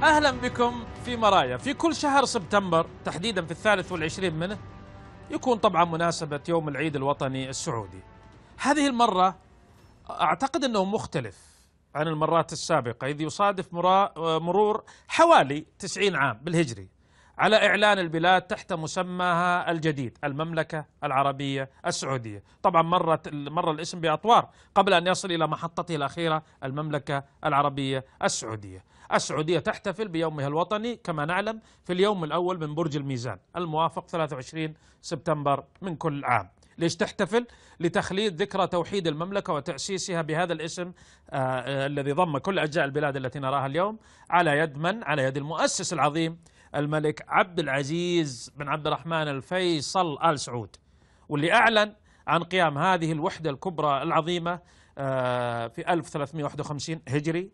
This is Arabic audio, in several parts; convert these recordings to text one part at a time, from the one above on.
أهلا بكم في مرايا. في كل شهر سبتمبر تحديدا في 23 منه يكون طبعا مناسبة يوم العيد الوطني السعودي. هذه المرة أعتقد أنه مختلف عن المرات السابقة، إذ يصادف مرور حوالي 90 عام بالهجري على إعلان البلاد تحت مسماها الجديد المملكة العربية السعودية. طبعا مر الاسم بأطوار قبل أن يصل إلى محطته الأخيرة المملكة العربية السعودية. السعودية تحتفل بيومها الوطني كما نعلم في اليوم الأول من برج الميزان الموافق 23 سبتمبر من كل عام. ليش تحتفل؟ لتخليد ذكرى توحيد المملكة وتأسيسها بهذا الاسم الذي ضم كل أجزاء البلاد التي نراها اليوم على يد من؟ على يد المؤسس العظيم الملك عبد العزيز بن عبد الرحمن الفيصل آل سعود، واللي أعلن عن قيام هذه الوحدة الكبرى العظيمة في 1351 هجري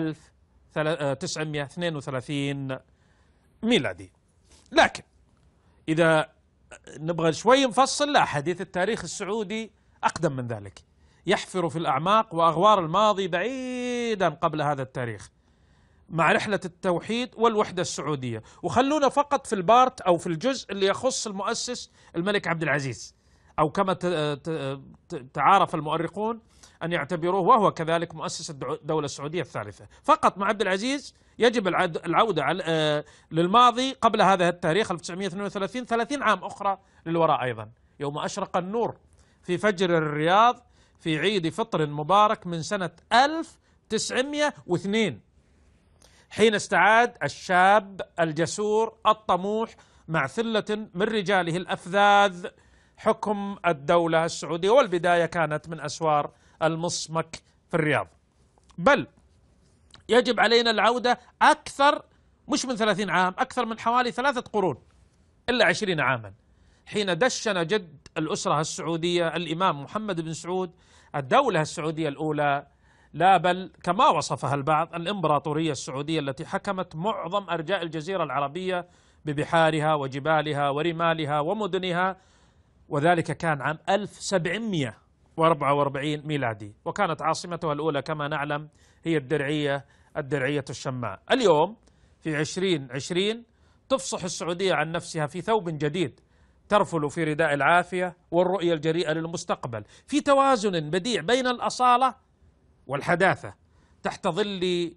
1932 ميلادي. لكن إذا نبغى شوي نفصل، لا، حديث التاريخ السعودي أقدم من ذلك، يحفر في الأعماق وأغوار الماضي بعيدا قبل هذا التاريخ مع رحلة التوحيد والوحدة السعودية. وخلونا فقط في البارت أو في الجزء اللي يخص المؤسس الملك عبد العزيز، أو كما تعارف المؤرخون أن يعتبروه وهو كذلك مؤسس الدولة السعودية الثالثة. فقط مع عبد العزيز يجب العودة للماضي قبل هذا التاريخ 1932 30 عام أخرى للوراء أيضا، يوم أشرق النور في فجر الرياض في عيد فطر مبارك من سنة 1902، حين استعاد الشاب الجسور الطموح مع ثلة من رجاله الأفذاذ حكم الدولة السعودية، والبداية كانت من أسوار المصمك في الرياض. بل يجب علينا العودة أكثر، مش من 30 عام، أكثر من حوالي 3 قرون إلا 20 عاما، حين دشن جد الأسرة السعودية الإمام محمد بن سعود الدولة السعودية الأولى، لا بل كما وصفها البعض الإمبراطورية السعودية التي حكمت معظم أرجاء الجزيرة العربية ببحارها وجبالها ورمالها ومدنها، وذلك كان عام 1744 ميلادي، وكانت عاصمتها الأولى كما نعلم هي الدرعية الشماء. اليوم في 2020 تفصح السعودية عن نفسها في ثوب جديد، ترفل في رداء العافية والرؤية الجريئة للمستقبل، في توازن بديع بين الأصالة والحداثة، تحت ظل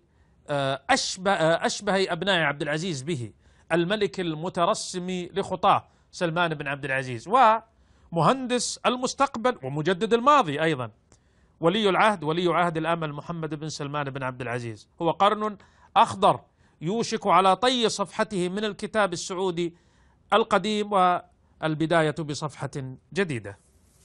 أشبه أبناء عبد العزيز به الملك المترسم لخطاه سلمان بن عبد العزيز، ومهندس المستقبل ومجدد الماضي أيضا ولي عهد الأمل محمد بن سلمان بن عبد العزيز. هو قرن أخضر يوشك على طي صفحته من الكتاب السعودي القديم والبداية بصفحة جديدة.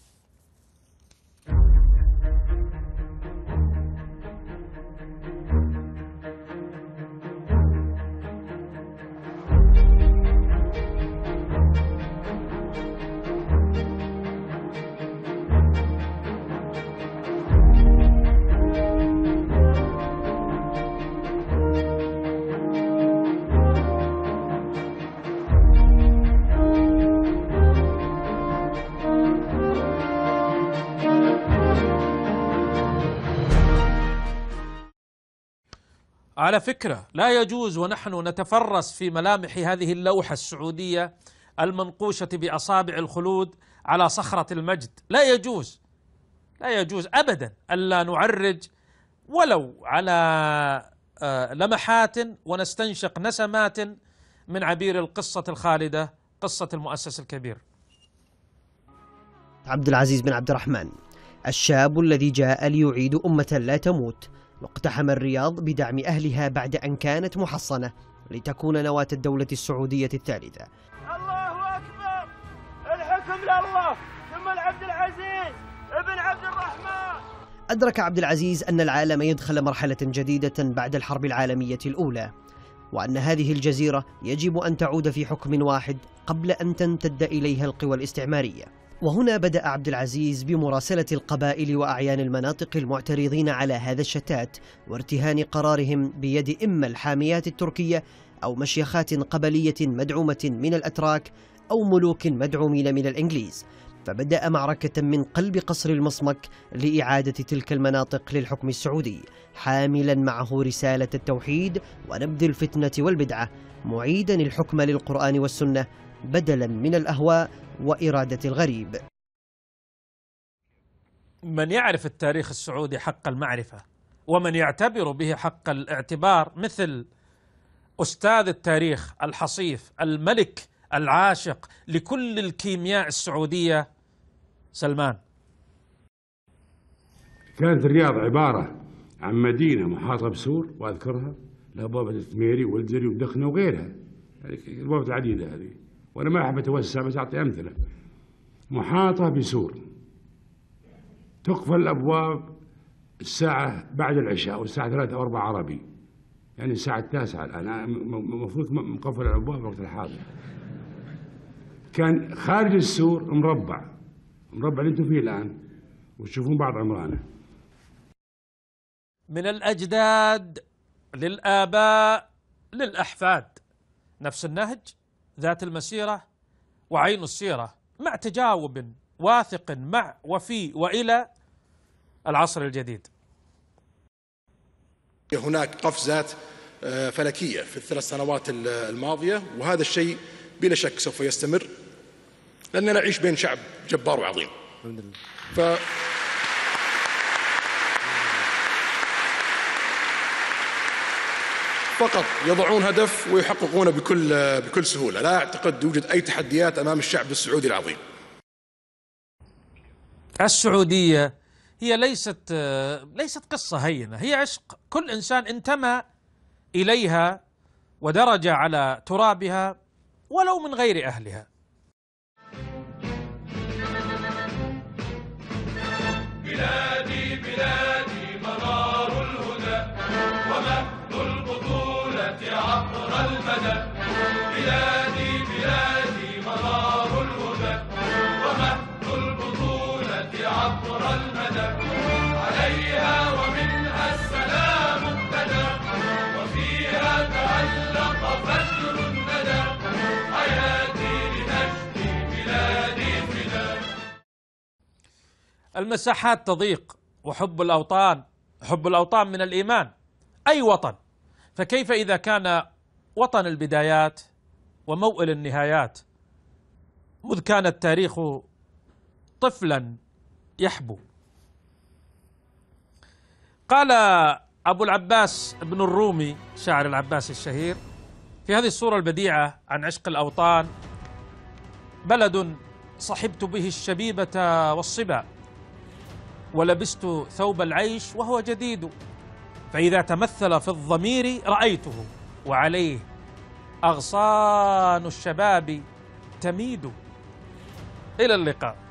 على فكرة لا يجوز ونحن نتفرس في ملامح هذه اللوحة السعودية المنقوشة بأصابع الخلود على صخرة المجد، لا يجوز أبدا ألا نعرج ولو على لمحات ونستنشق نسمات من عبير القصة الخالدة، قصة المؤسس الكبير عبد العزيز بن عبد الرحمن، الشاب الذي جاء ليعيد أمة لا تموت، واقتحم الرياض بدعم أهلها بعد أن كانت محصنة لتكون نواة الدولة السعودية الثالثة. الله أكبر، الحكم لله ثم العبد العزيز ابن عبد الرحمن. أدرك عبد العزيز أن العالم يدخل مرحلة جديدة بعد الحرب العالمية الأولى، وأن هذه الجزيرة يجب أن تعود في حكم واحد قبل أن تمتد إليها القوى الاستعمارية. وهنا بدأ عبد العزيز بمراسلة القبائل وأعيان المناطق المعترضين على هذا الشتات، وارتهان قرارهم بيد إما الحاميات التركية أو مشيخات قبلية مدعومة من الأتراك أو ملوك مدعومين من الإنجليز. فبدأ معركة من قلب قصر المصمك لإعادة تلك المناطق للحكم السعودي، حاملا معه رسالة التوحيد ونبذ الفتنة والبدعة، معيدا الحكم للقرآن والسنة بدلا من الأهواء وإرادة الغريب. من يعرف التاريخ السعودي حق المعرفة ومن يعتبر به حق الاعتبار مثل أستاذ التاريخ الحصيف الملك العاشق لكل الكيمياء السعودية سلمان. كانت الرياض عبارة عن مدينة محاطة بسور، وأذكرها لها بوابة التميري والزري ودخنة وغيرها، يعني البوابات العديدة هذه، وأنا ما أحب أتوسع بس أعطي أمثلة. محاطة بسور، تقفل الأبواب الساعة بعد العشاء والساعة 3 أو 4 عربي، يعني الساعة 9 الآن، المفروض مقفل الأبواب وقت الحاضر. كان خارج السور مربع اللي انتم فيه الآن وتشوفون بعض عمرانه. من الأجداد للآباء للأحفاد، نفس النهج، ذات المسيرة وعين السيرة، مع تجاوب واثق مع وفي وإلى العصر الجديد. هناك قفزات فلكية في ال3 سنوات الماضية، وهذا الشيء بلا شك سوف يستمر، لأننا نعيش بين شعب جبار وعظيم. فقط يضعون هدف ويحققونه بكل سهولة. لا أعتقد يوجد أي تحديات أمام الشعب السعودي العظيم. السعودية هي ليست قصة هينة، هي عشق. كل إنسان انتمى إليها ودرج على ترابها ولو من غير أهلها. بلادي بلادي منار الهدى ومهد البطولة عبر المدى. بلادي بلادي منار الهدى ومهد البطولة عبر المدى. عليها ومنها السلام ابتدى وفيها تألق فجر الندى. حياتي لنجد بلادي فدا. المساحات تضيق وحب الأوطان من الإيمان، أي وطن، فكيف إذا كان وطن البدايات وموئل النهايات، مذ كان التاريخ طفلا يحبو. قال أبو العباس ابن الرومي شاعر العباس الشهير في هذه الصورة البديعة عن عشق الأوطان: بلد صحبت به الشبيبة والصبا ولبست ثوب العيش وهو جديد، فإذا تمثل في الضمير رأيته وعليه أغصان الشباب تميد. إلى اللقاء.